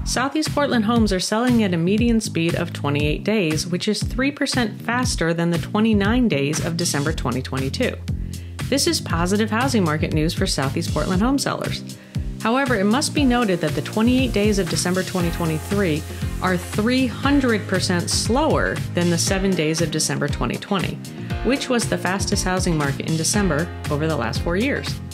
Southeast Portland homes are selling at a median speed of 28 days, which is 3% faster than the 29 days of December 2022. This is positive housing market news for Southeast Portland home sellers. However, it must be noted that the 28 days of December 2023 are 300% slower than the 7 days of December 2020, which was the fastest housing market in December over the last 4 years.